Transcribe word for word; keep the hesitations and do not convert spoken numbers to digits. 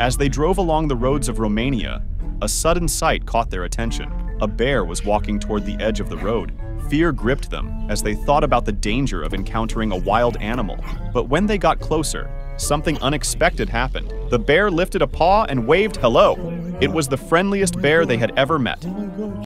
As they drove along the roads of Romania, a sudden sight caught their attention. A bear was walking toward the edge of the road. Fear gripped them as they thought about the danger of encountering a wild animal. But when they got closer, something unexpected happened. The bear lifted a paw and waved hello. It was the friendliest bear they had ever met.